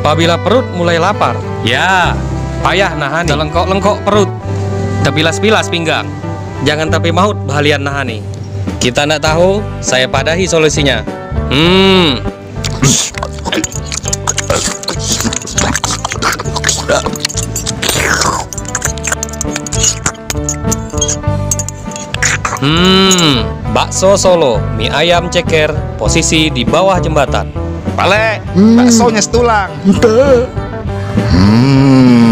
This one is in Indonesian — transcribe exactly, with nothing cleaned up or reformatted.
Apabila perut mulai lapar, ya, payah nahani. Lengkok-lengkok perut, terpilas-pilas pinggang. Jangan tapi maut bahalian nahani. Kita ndak tahu, saya padahi solusinya. Hmm. Hmm, bakso Solo, mie ayam ceker, posisi di bawah jembatan. Pale, Hmm. baksonya setulang. Hmm.